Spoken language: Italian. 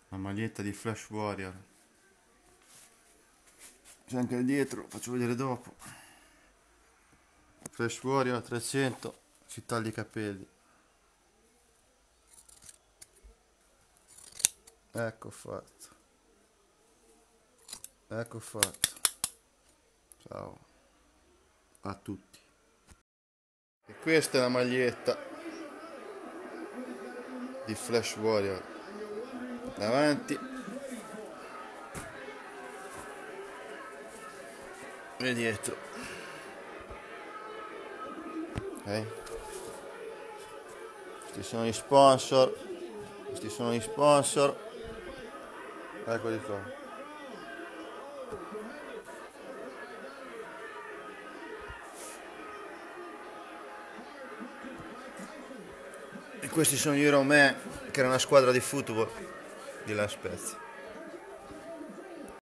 La maglietta di Flash Warrior. C'è anche il dietro, faccio vedere dopo. Flash Warrior 300, si taglia i capelli. Ecco fatto. Ecco fatto. Ciao a tutti. E questa è la maglietta di Flash Warrior. Davanti e dietro. Ok? Questi sono gli sponsor. Questi sono gli sponsor. Eccoli qua. E questi sono gli Romè, che era una squadra di football di La Spezia.